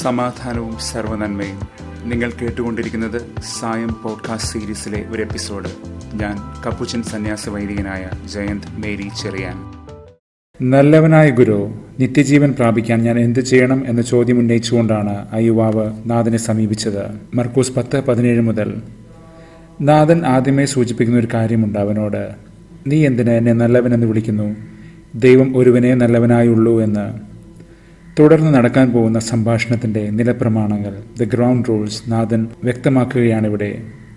സമാധാനവും സർവ്വനന്മയും. നിങ്ങൾ കേട്ടുകൊണ്ടിരിക്കുന്നത് സായം പോഡ്കാസ്റ്റ് സീരീസിലെ ഒരു എപ്പിസോഡ്. ഞാൻ കപ്പുച്ചിൻ സന്യാസ വൈദികനായ ജയന്ത് മേരി ചെറിയാൻ. നല്ലവനായ ഗുരു, നിത്യജീവൻ പ്രാപിക്കാൻ ഞാൻ എന്ത് ചെയ്യണം എന്ന ചോദ്യം ഉന്നയിച്ചുകൊണ്ടാണ് ആ യുവാവ് നാഥനെ സമീപിച്ചത്. മർക്കോസ് 10:17 മുതൽ. നാഥൻ ആദ്യമേ സൂചിപ്പിക്കുന്ന ഒരു കാര്യമുണ്ട് അവനോട്. നീ എന്തിന് എന്നെ നല്ലവനെന്ന് വിളിക്കുന്നു? ദൈവം ഒരുവനേ നല്ലവനായുള്ളൂ എന്ന്. തുടർന്ന് നടക്കാൻ പോകുന്ന സംഭാഷണത്തിൻ്റെ നിലപ്രമാണങ്ങൾ, ദ ഗ്രൗണ്ട് റൂൾസ്, നാഥൻ വ്യക്തമാക്കുകയാണിവിടെ.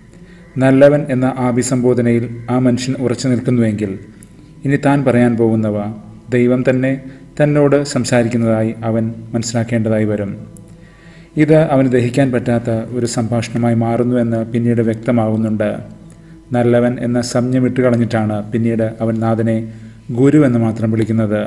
നല്ലവൻ എന്ന അഭിസംബോധനയിൽ ആ മനുഷ്യൻ ഉറച്ചു നിൽക്കുന്നുവെങ്കിൽ ഇനി താൻ പറയാൻ പോകുന്നവ ദൈവം തന്നെ തന്നോട് സംസാരിക്കുന്നതായി അവൻ മനസ്സിലാക്കേണ്ടതായി വരും. ഇത് അവന് ദഹിക്കാൻ പറ്റാത്ത ഒരു സംഭാഷണമായി മാറുന്നുവെന്ന് പിന്നീട് വ്യക്തമാകുന്നുണ്ട്. നല്ലവൻ എന്ന സംജ്ഞ വിട്ടുകളഞ്ഞിട്ടാണ് പിന്നീട് അവൻ നാഥനെ ഗുരു എന്ന് മാത്രം വിളിക്കുന്നത്.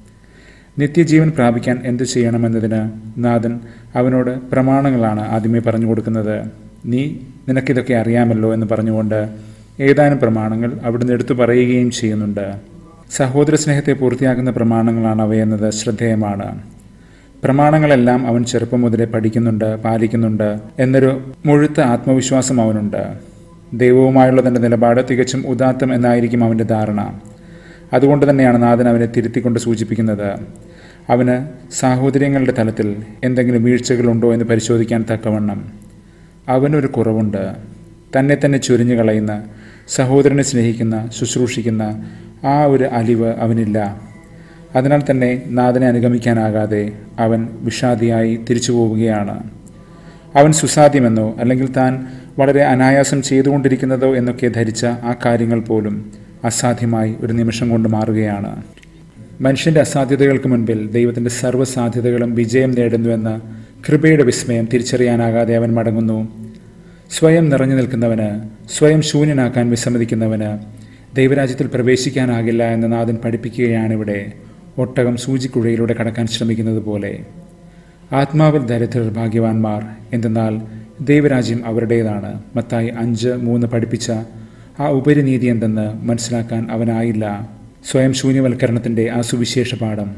നിത്യജീവൻ പ്രാപിക്കാൻ എന്തു ചെയ്യണമെന്നതിന് നാഥൻ അവനോട് പ്രമാണങ്ങളാണ് ആദ്യമേ പറഞ്ഞു കൊടുക്കുന്നത്. നിനക്കിതൊക്കെ അറിയാമല്ലോ എന്ന് പറഞ്ഞുകൊണ്ട് ഏതാനും പ്രമാണങ്ങൾ അവിടുന്ന് എടുത്തു പറയുകയും ചെയ്യുന്നുണ്ട്. സഹോദര സ്നേഹത്തെ പൂർത്തിയാക്കുന്ന പ്രമാണങ്ങളാണ് അവയെന്നത് ശ്രദ്ധേയമാണ്. പ്രമാണങ്ങളെല്ലാം അവൻ ചെറുപ്പം മുതലേ പഠിക്കുന്നുണ്ട്, പാലിക്കുന്നുണ്ട് എന്നൊരു മുഴുത്ത ആത്മവിശ്വാസം അവനുണ്ട്. ദൈവവുമായുള്ള തൻ്റെ നിലപാട് തികച്ചും ഉദാത്തം എന്നായിരിക്കും അവൻ്റെ ധാരണ. അതുകൊണ്ട് തന്നെയാണ് നാഥൻ അവനെ തിരുത്തിക്കൊണ്ട് സൂചിപ്പിക്കുന്നത്. അവന് സാഹോദര്യങ്ങളുടെ തലത്തിൽ എന്തെങ്കിലും വീഴ്ചകളുണ്ടോ എന്ന് പരിശോധിക്കാൻ തക്കവണ്ണം. അവനൊരു കുറവുണ്ട്. തന്നെ തന്നെ ചുരിഞ്ഞു കളയുന്ന, സഹോദരനെ സ്നേഹിക്കുന്ന, ശുശ്രൂഷിക്കുന്ന ആ ഒരു അലിവ് അവനില്ല. അതിനാൽ തന്നെ നാഥനെ അനുഗമിക്കാനാകാതെ അവൻ വിഷാദിയായി തിരിച്ചു പോവുകയാണ്. അവൻ സുസാധ്യമെന്നോ അല്ലെങ്കിൽ താൻ വളരെ അനായാസം ചെയ്തുകൊണ്ടിരിക്കുന്നതോ എന്നൊക്കെ ധരിച്ച ആ കാര്യങ്ങൾ പോലും അസാധ്യമായി ഒരു നിമിഷം കൊണ്ട് മാറുകയാണ്. മനുഷ്യൻ്റെ അസാധ്യതകൾക്ക് മുൻപിൽ ദൈവത്തിൻ്റെ സർവ്വസാധ്യതകളും വിജയം നേടുന്നുവെന്ന് കൃപയുടെ വിസ്മയം തിരിച്ചറിയാനാകാതെ അവൻ മടങ്ങുന്നു. സ്വയം നിറഞ്ഞു നിൽക്കുന്നവന്, സ്വയം ശൂന്യനാക്കാൻ വിസമ്മതിക്കുന്നവന് ദൈവരാജ്യത്തിൽ പ്രവേശിക്കാനാകില്ല എന്ന് നാഥൻ പഠിപ്പിക്കുകയാണിവിടെ. ഒട്ടകം സൂചിക്കുഴയിലൂടെ കടക്കാൻ ശ്രമിക്കുന്നത് പോലെ. ആത്മാവിൽ ദരിദ്രർ ഭാഗ്യവാന്മാർ, എന്തെന്നാൽ ദൈവരാജ്യം അവരുടേതാണ്. മത്തായി 5:3 പഠിപ്പിച്ച ആ ഉപരിനീതി എന്തെന്ന് മനസ്സിലാക്കാൻ അവനായില്ല. സ്വയം ശൂന്യവൽക്കരണത്തിൻ്റെ ആ സുവിശേഷ പാഠം.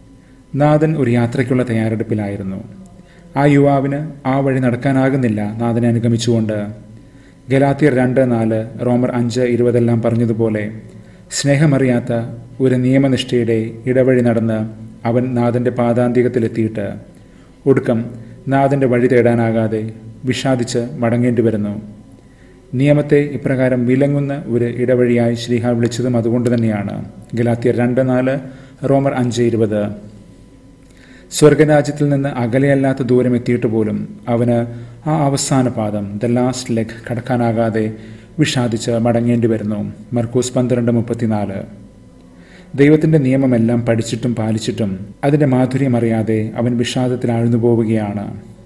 നാഥൻ ഒരു യാത്രയ്ക്കുള്ള തയ്യാറെടുപ്പിലായിരുന്നു. ആ യുവാവിന് ആ വഴി നടക്കാനാകുന്നില്ല നാഥനെ അനുഗമിച്ചുകൊണ്ട്. ഗലാത്യർ 2:4, റോമർ 5:20 പറഞ്ഞതുപോലെ സ്നേഹമറിയാത്ത ഒരു നിയമനിഷ്ഠയുടെ ഇടവഴി നടന്ന് അവൻ നാഥൻ്റെ പാദാന്തികത്തിലെത്തിയിട്ട് ഒടുക്കം നാഥൻ്റെ വഴി തേടാനാകാതെ വിഷാദിച്ച് മടങ്ങേണ്ടി വരുന്നു. നിയമത്തെ ഇപ്രകാരം വിലങ്ങുന്ന ഒരു ഇടവഴിയായി ശ്ലീഹ വിളിച്ചതും അതുകൊണ്ട് തന്നെയാണ്. ഗലാത്യർ 2:4, റോമർ 5:20. സ്വർഗരാജ്യത്തിൽ നിന്ന് അകലെയല്ലാത്ത ദൂരം എത്തിയിട്ട് പോലും അവന് ആ അവസാന പാദം, ദ ലാസ്റ്റ് ലെഗ്, കടക്കാനാകാതെ വിഷാദിച്ച് മടങ്ങേണ്ടി വരുന്നു. മർക്കോസ് 12:34. ദൈവത്തിൻ്റെ നിയമമെല്ലാം പഠിച്ചിട്ടും പാലിച്ചിട്ടും അതിൻ്റെ മാധുര്യം അറിയാതെ അവൻ വിഷാദത്തിൽ ആഴ്ന്നു പോവുകയാണ്.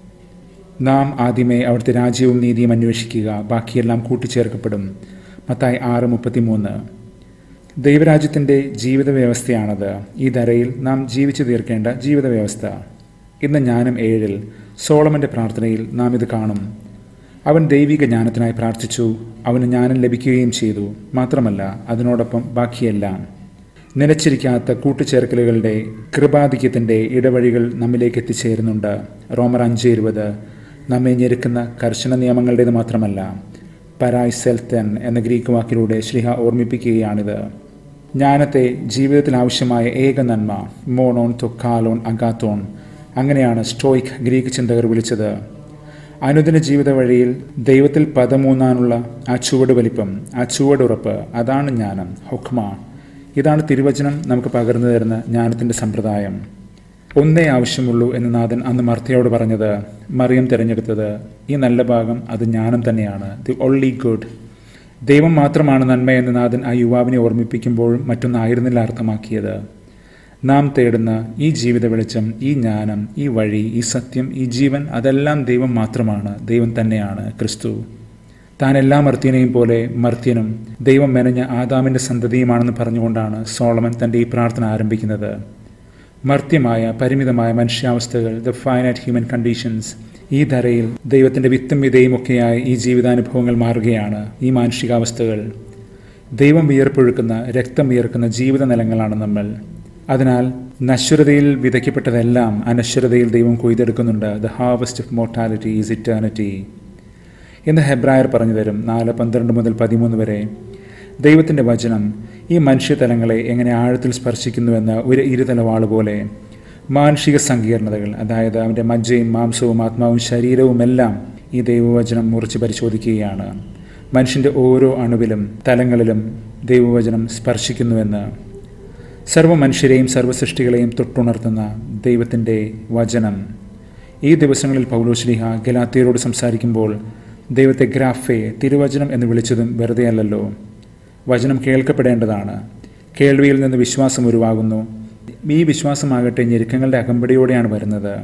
നാം ആദ്യമേ അവിടുത്തെ രാജ്യവും നീതിയും അന്വേഷിക്കുക, ബാക്കിയെല്ലാം കൂട്ടിച്ചേർക്കപ്പെടും. മത്തായി 6:33. ദൈവരാജ്യത്തിൻ്റെ ജീവിത വ്യവസ്ഥയാണത്. ഈ ധരയിൽ നാം ജീവിച്ചു തീർക്കേണ്ട ജീവിത വ്യവസ്ഥ. ഇന്ന് ജ്ഞാനം 7 സോളമൻ്റെ പ്രാർത്ഥനയിൽ നാം ഇത് കാണും. അവൻ ദൈവിക ജ്ഞാനത്തിനായി പ്രാർത്ഥിച്ചു. അവന് ജ്ഞാനം ലഭിക്കുകയും ചെയ്തു. മാത്രമല്ല അതിനോടൊപ്പം ബാക്കിയെല്ലാം. നിലച്ചിരിക്കാത്ത കൂട്ടിച്ചേർക്കലുകളുടെ കൃപാധിക്യത്തിൻ്റെ ഇടവഴികൾ നമ്മിലേക്ക് എത്തിച്ചേരുന്നുണ്ട്. റോമർ 5:20 നമ്മെ ഞെരുക്കുന്ന കർശന നിയമങ്ങളുടേത് മാത്രമല്ല, പരായ് സെൽത്തൻ എന്ന ഗ്രീക്ക് വാക്കിലൂടെ ശ്ലീഹ ഓർമ്മിപ്പിക്കുകയാണിത്. ജ്ഞാനത്തെ ജീവിതത്തിൽ ആവശ്യമായ ഏക നന്മ, മോണോൺ തൊക്കാലോൺ അഗാത്തോൺ, അങ്ങനെയാണ് സ്റ്റോയിക് ഗ്രീക്ക് ചിന്തകർ വിളിച്ചത്. അനുദിന ജീവിത വഴിയിൽ ദൈവത്തിൽ പദമൂന്നാനുള്ള ആ ചുവട് വലിപ്പം, ആ ചുവടുറപ്പ്, അതാണ് ജ്ഞാനം, ഹുക്മ. ഇതാണ് തിരുവചനം നമുക്ക് പകർന്നു തരുന്ന ജ്ഞാനത്തിൻ്റെ സമ്പ്രദായം. ഒന്നേ ആവശ്യമുള്ളൂ എന്ന് നാഥൻ അന്ന് മർത്തയോട് പറഞ്ഞത്, മറിയം തിരഞ്ഞെടുത്തത്, ഈ നല്ല ഭാഗം അത് ജ്ഞാനം തന്നെയാണ്, ദി ഓൺലി ഗുഡ്. ദൈവം മാത്രമാണ് നന്മയെന്ന് നാഥൻ ആ യുവാവിനെ ഓർമ്മിപ്പിക്കുമ്പോഴും മറ്റൊന്നായിരുന്നില്ല അർത്ഥമാക്കിയത്. നാം തേടുന്ന ഈ ജീവിത വെളിച്ചം, ഈ ജ്ഞാനം, ഈ വഴി, ഈ സത്യം, ഈ ജീവൻ, അതെല്ലാം ദൈവം മാത്രമാണ്, ദൈവം തന്നെയാണ്, ക്രിസ്തു. താൻ എല്ലാ മർത്യനെയും പോലെ മർത്യനും ദൈവം മെനഞ്ഞ ആദാമിൻ്റെ സന്തതിയുമാണെന്ന് പറഞ്ഞുകൊണ്ടാണ് സോളമൻ തൻ്റെ ഈ പ്രാർത്ഥന ആരംഭിക്കുന്നത്. മർത്യമായ പരിമിതമായ മനുഷ്യാവസ്ഥകൾ, ദ ഫൈനൈറ്റ് ഹ്യൂമൻ കണ്ടീഷൻസ്, ഈ ധരയിൽ ദൈവത്തിൻ്റെ വിത്തും വിതയുമൊക്കെയായി ഈ ജീവിതാനുഭവങ്ങൾ മാറുകയാണ്. ഈ മാനുഷികാവസ്ഥകൾ ദൈവം വിയർപ്പൊഴുക്കുന്ന, രക്തം വിയർക്കുന്ന ജീവിത നിലങ്ങളാണ് നമ്മൾ. അതിനാൽ നശ്വരതയിൽ വിതയ്ക്കപ്പെട്ടതെല്ലാം അനശ്വരതയിൽ ദൈവം കൊയ്തെടുക്കുന്നുണ്ട്. The harvest of mortality is eternity എന്ന് ഹെബ്രായർ പറഞ്ഞു തരും 4:12 മുതൽ 13 വരെ. ദൈവത്തിൻ്റെ വചനം ഈ മനുഷ്യതലങ്ങളെ എങ്ങനെ ആഴത്തിൽ സ്പർശിക്കുന്നുവെന്ന് ഒരു ഇരുതലവാള് പോലെ മാനുഷിക സങ്കീർണതകൾ, അതായത് അവൻ്റെ മജ്ജയും മാംസവും ആത്മാവും ശരീരവുമെല്ലാം ഈ ദൈവവചനം മുറിച്ച് പരിശോധിക്കുകയാണ്. മനുഷ്യൻ്റെ ഓരോ അണുവിലും തലങ്ങളിലും ദൈവവചനം സ്പർശിക്കുന്നുവെന്ന്. സർവ്വ മനുഷ്യരെയും സർവ്വസൃഷ്ടികളെയും തൊട്ടുണർത്തുന്ന ദൈവത്തിൻ്റെ വചനം. ഈ ദിവസങ്ങളിൽ പൗലോസ്ലീഹ ഗലാത്യരോട് സംസാരിക്കുമ്പോൾ ദൈവത്തെ ഗ്രാഫേ, തിരുവചനം എന്ന് വിളിച്ചതും വെറുതെ അല്ലല്ലോ. വചനം കേൾക്കപ്പെടേണ്ടതാണ്. കേൾവിയിൽ നിന്ന് വിശ്വാസം ഉരുവാകുന്നു. ഈ വിശ്വാസമാകട്ടെ ഞെരുക്കങ്ങളുടെ അകമ്പടിയോടെയാണ് വരുന്നത്.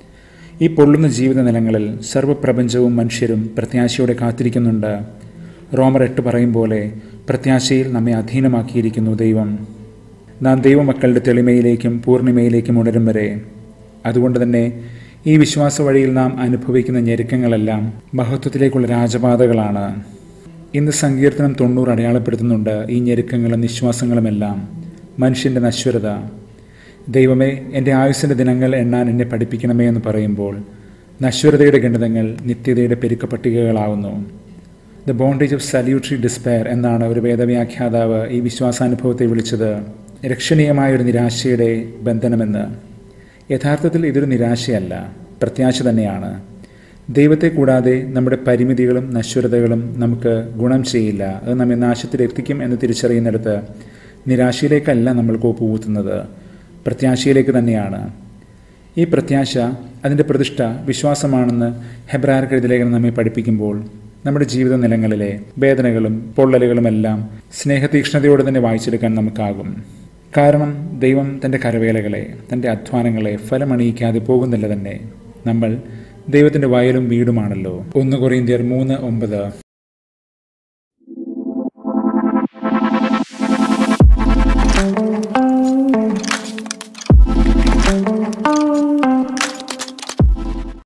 ഈ പൊള്ളുന്ന ജീവിത നിലങ്ങളിൽ സർവ്വപ്രപഞ്ചവും മനുഷ്യരും പ്രത്യാശയോടെ കാത്തിരിക്കുന്നുണ്ട്. റോമർ 8 പറയും പോലെ പ്രത്യാശയിൽ നമ്മെ അധീനമാക്കിയിരിക്കുന്നു ദൈവം. നാം ദൈവമക്കളുടെ തെളിമയിലേക്കും പൂർണിമയിലേക്കും ഉണരും വരെ. അതുകൊണ്ട് തന്നെ ഈ വിശ്വാസ വഴിയിൽ നാം അനുഭവിക്കുന്ന ഞെരുക്കങ്ങളെല്ലാം മഹത്വത്തിലേക്കുള്ള രാജപാതകളാണ്. ഇന്ന് സങ്കീർത്തനം 90 അടയാളപ്പെടുത്തുന്നുണ്ട് ഈ ഞെരുക്കങ്ങളും നിശ്വാസങ്ങളുമെല്ലാം. മനുഷ്യൻ്റെ നശ്വരത. ദൈവമേ, എൻ്റെ ആയുസ്സിൻ്റെ ദിനങ്ങൾ എണ്ണാൻ എന്നെ പഠിപ്പിക്കണമേ എന്ന് പറയുമ്പോൾ നശ്വരതയുടെ ഗണിതങ്ങൾ നിത്യതയുടെ പെരുക്കപ്പട്ടികകളാവുന്നു. The bondage of salutary despair എന്നാണ് ഒരു വേദവ്യാഖ്യാതാവ് ഈ വിശ്വാസാനുഭവത്തെ വിളിച്ചത്. രക്ഷണീയമായൊരു നിരാശയുടെ ബന്ധനമെന്ന്. യഥാർത്ഥത്തിൽ ഇതൊരു നിരാശയല്ല, പ്രത്യാശ തന്നെയാണ്. ദൈവത്തെ കൂടാതെ നമ്മുടെ പരിമിതികളും നശ്വരതകളും നമുക്ക് ഗുണം ചെയ്യില്ല. അത് നമ്മെ നാശത്തിലെത്തിക്കും എന്ന് തിരിച്ചറിയുന്നിടത്ത് നിരാശയിലേക്കല്ല നമ്മൾ കോപ്പുകൂത്തുന്നത്, പ്രത്യാശയിലേക്ക് തന്നെയാണ്. ഈ പ്രത്യാശ, അതിൻ്റെ പ്രതിഷ്ഠ വിശ്വാസമാണെന്ന് ഹെബ്രായർക്ക് എഴുതിയ ലേഖനം നമ്മെ പഠിപ്പിക്കുമ്പോൾ നമ്മുടെ ജീവിത നിലങ്ങളിലെ വേദനകളും പൊള്ളലുകളുമെല്ലാം സ്നേഹതീക്ഷ്ണതയോടെ തന്നെ വായിച്ചെടുക്കാൻ നമുക്കാകും. കാരണം ദൈവം തൻ്റെ കരവേലകളെ, തൻ്റെ അധ്വാനങ്ങളെ ഫലമണിയിക്കാതെ പോകുന്നില്ല തന്നെ. നമ്മൾ ദൈവത്തിൻ്റെ വയലും വീടുമാണല്ലോ. 1 കൊറിന്ത്യർ 3:9.